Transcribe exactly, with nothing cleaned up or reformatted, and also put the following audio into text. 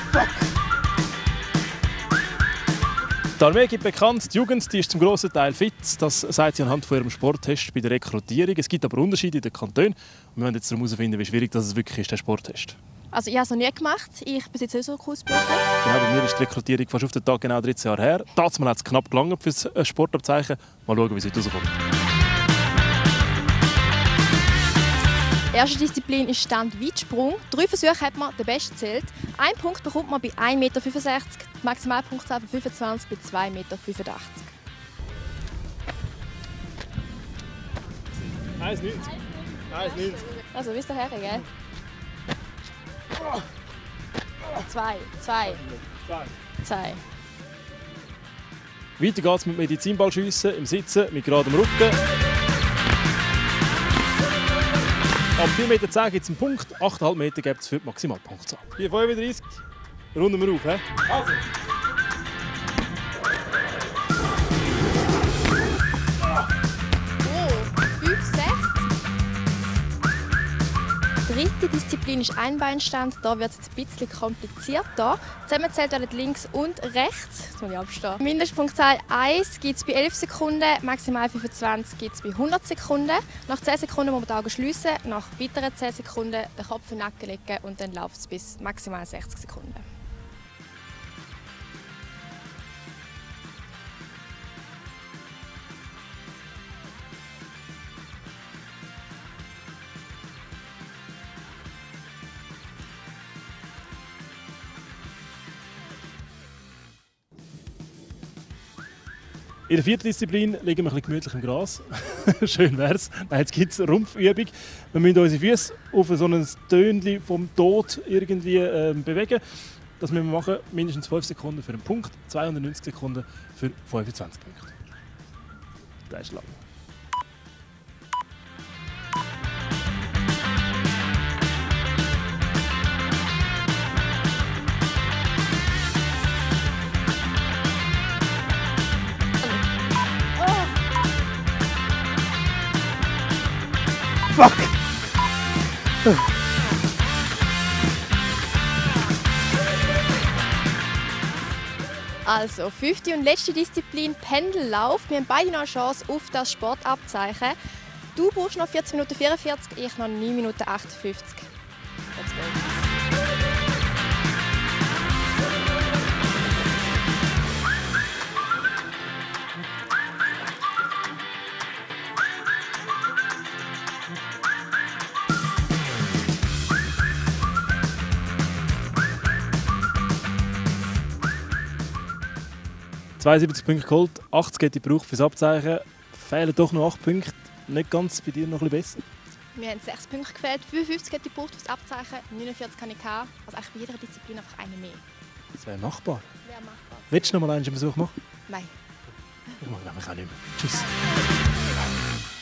Die Armee gibt bekannt, die Jugend die ist zum grossen Teil fit. Das sagt sie anhand von ihrem Sporttest bei der Rekrutierung. Es gibt aber Unterschiede in den Kantonen. Wir wollen jetzt herausfinden, wie schwierig das wirklich ist, der Sporttest. Also ich habe es noch nie gemacht. Ich besitze auch so eine Ausbildung. Genau, bei mir ist die Rekrutierung fast auf den Tag genau dreizehn Jahre her. Damals hat es knapp gelangt für das Sportabzeichen. Mal schauen, wie es heute rauskommt. Die erste Disziplin ist Stand-Weitsprung. Drei Versuche hat man den Besten zählt. Ein Punkt bekommt man bei ein Meter fünfundsechzig, die Maximalpunktzahl bei fünfundzwanzig bei zwei Meter fünfundachtzig. eins neunzig. eins neunzig. Also, wie ist der Herr, gell? Zwei, zwei, zwei. Weiter geht es mit Medizinballschiessen im Sitzen mit geradem Rücken. Ab vier Meter zehn gibt es einen Punkt, acht Komma fünf Meter gibt es für die Maximalpunktzahl. Hier fünfunddreißig, runden wir auf. He? Also. Oh, fünf, sechs. Die dritte Disziplin ist Einbeinstand. Da wird es ein bisschen komplizierter. Zusammenzählt werden links und rechts. Jetzt muss ich abstehen. Mindestpunktzahl eins gibt es bei elf Sekunden, maximal fünfundzwanzig gibt es bei hundert Sekunden. Nach zehn Sekunden muss man die Augen schliessen, nach weiteren zehn Sekunden den Kopf in den Nacken legen und dann läuft es bis maximal sechzig Sekunden. In der vierten Disziplin liegen wir ein bisschen gemütlich im Gras. Schön wär's. Nein, jetzt gibt es eine Rumpfübung. Wir müssen unsere Füße auf so ein Tönchen vom Tod irgendwie äh, bewegen. Das müssen wir machen, mindestens fünf Sekunden für einen Punkt, zweihundertneunzig Sekunden für fünfundzwanzig Punkte. Das ist lang. Fuck! Also, fünfte und letzte Disziplin, Pendellauf. Wir haben beide noch eine Chance auf das Sportabzeichen. Du brauchst noch vierzehn Minuten vierundvierzig, ich noch neun Minuten achtundfünfzig. Let's go. zweiundsiebzig Punkte geholt, achtzig hätte ich gebraucht für das Abzeichen. Fehlen doch noch acht Punkte. Nicht ganz, bei dir noch ein bisschen besser. Wir haben sechs Punkte gefehlt, fünfundfünfzig hätte ich gebraucht für das Abzeichen, neunundvierzig habe ich gehabt. Also eigentlich bei jeder Disziplin einfach eine mehr. Das wäre machbar. Wäre machbar. Willst du noch mal einen Versuch machen? Nein. Ich mache nämlich auch nicht mehr. Tschüss.